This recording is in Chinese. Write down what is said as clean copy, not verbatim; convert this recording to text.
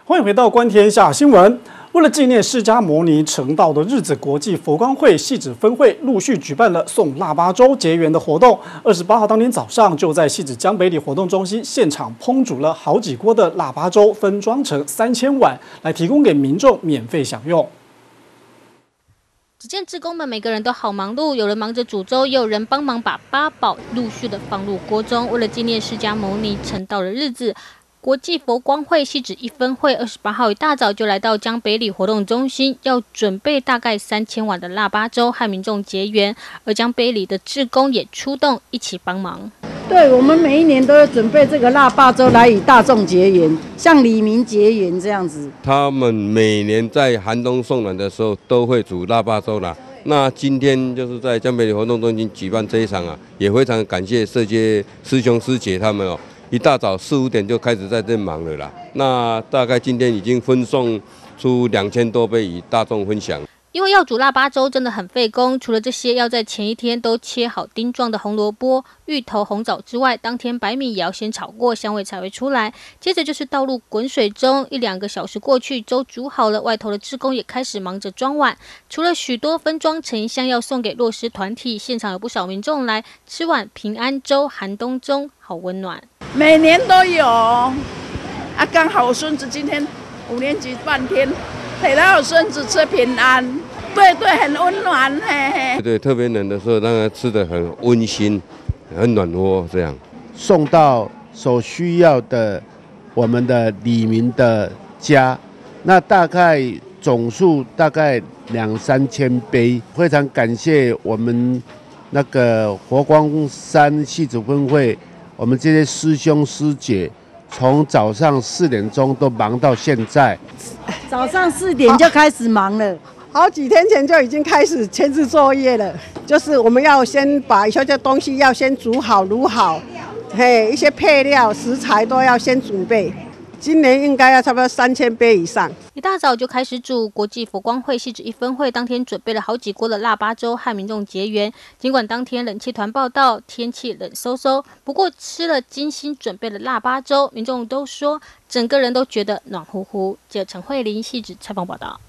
欢迎回到观天下新闻。为了纪念释迦牟尼成道的日子，国际佛光会汐止分会陆续举办了送腊八粥结缘的活动。28号当天早上，就在汐止江北里活动中心现场烹煮了好几锅的腊八粥，分装成3000碗，来提供给民众免费享用。 只见志工们每个人都好忙碌，有人忙着煮粥，也有人帮忙把八宝陆续的放入锅中。为了纪念释迦牟尼成道的日子，国际佛光会汐止一分会28号一大早就来到江北里活动中心，要准备大概3000碗的腊八粥和民众结缘，而江北里的志工也出动一起帮忙。 对，我们每一年都要准备这个腊八粥来与大众结缘，向里民结缘这样子。 他们每年在寒冬送暖的时候都会煮腊八粥啦。那今天就是在江北里活动中心举办这一场啊，也非常感谢这些师兄师姐他们哦，一大早4、5点就开始在这忙了啦。那大概今天已经分送出2000多杯与大众分享。 因为要煮腊八粥真的很费工，除了这些要在前一天都切好丁状的红萝卜、芋头、红枣之外，当天白米也要先炒过，香味才会出来。接着就是倒入滚水中，1、2个小时过去，粥煮好了，外头的志工也开始忙着装碗。除了许多分装成箱要送给弱势团体，现场有不少民众来吃碗平安粥，寒冬中好温暖。 每年都有啊，刚好我孙子今天5年级半天，陪到我孙子吃平安。对对，很温暖，嘿嘿。 对，特别冷的时候，让他吃得很温馨，很暖和，这样送到所需要的我们的里民的家。那大概总数大概2、3千杯，非常感谢我们那个佛光山汐止分会，我们这些师兄师姐。从早上4点钟都忙到现在， 早上4点就开始忙了， 好几天前就已经开始前置作业了。就是我们要先把一些东西要先煮好、卤好，嘿，一些配料、食材都要先准备。今年应该要差不多3000杯以上。 一大早就开始煮，国际佛光会汐止一分会当天准备了好几锅的腊八粥和民众结缘。尽管当天冷气团报道天气冷飕飕，不过吃了精心准备的腊八粥，民众都说整个人都觉得暖乎乎。记者陈慧琳汐止采访报道。